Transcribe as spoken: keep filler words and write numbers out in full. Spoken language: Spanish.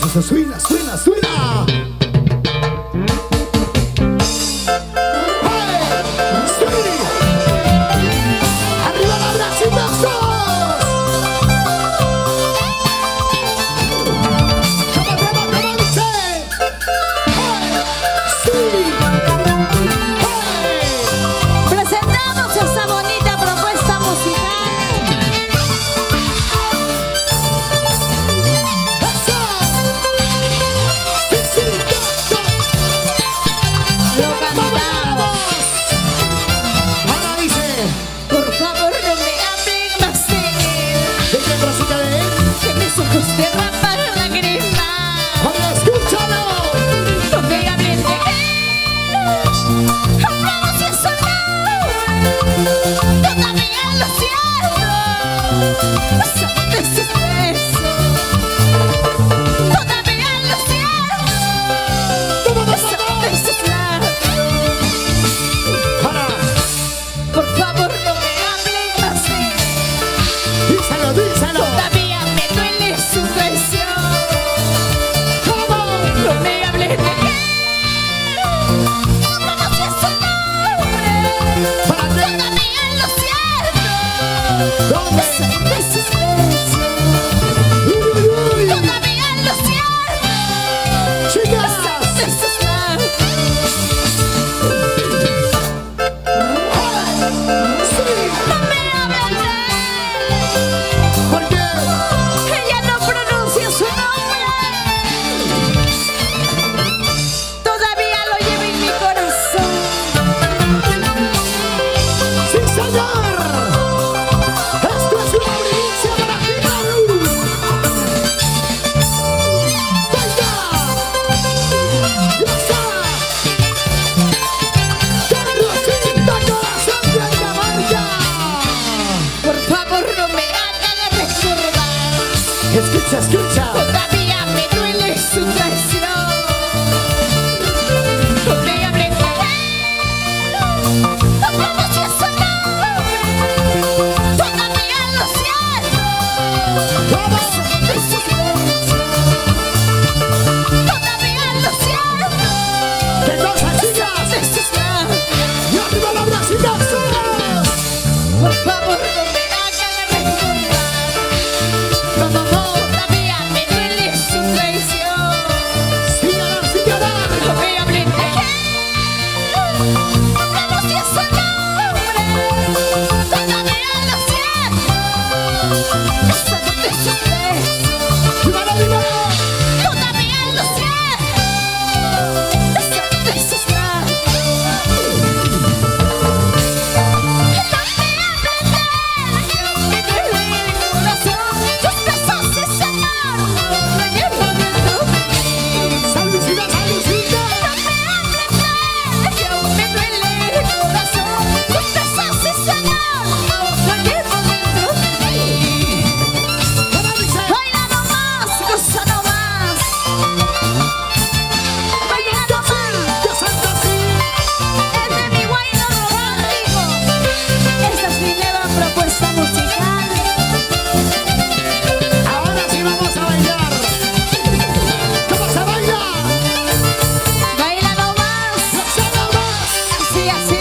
Eso, suena, suena, suena. Escucha, escucha. Todavía me duele su traición. No me hable de él. No pronuncie su nombre. Todavía lo siento. ¡Vamos! De sus besos. Todavía lo siento. ¡Qué cosa, chicas! De sus labios. ¡Y arriba la bracita! Por favor, no me hagan recordar. No, no, no. Todavía me duele su traición. ¡Sin llorar, sin llorar! No me hablen de él. No pronuncie su nombre. Todavía lo siento. Besado de sus besos. ¡Dímelo, dímelo! Todavía lo siento. Besado de sus labios. Así, así.